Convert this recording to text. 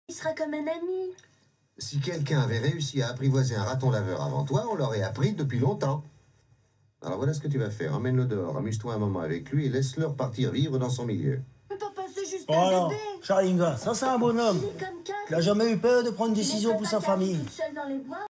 Il sera comme un ami. Si quelqu'un avait réussi à apprivoiser un raton laveur avant toi, on l'aurait appris depuis longtemps. Alors voilà ce que tu vas faire. Emmène-le dehors, amuse-toi un moment avec lui et laisse-le repartir vivre dans son milieu. Mais papa, c'est juste Oh un non, bébé. Sharinga, ça c'est un bonhomme. Il est comme Kat. Il a jamais eu peur de prendre une Il est décision comme pour ta sa Kat, famille. toute seule dans les bois.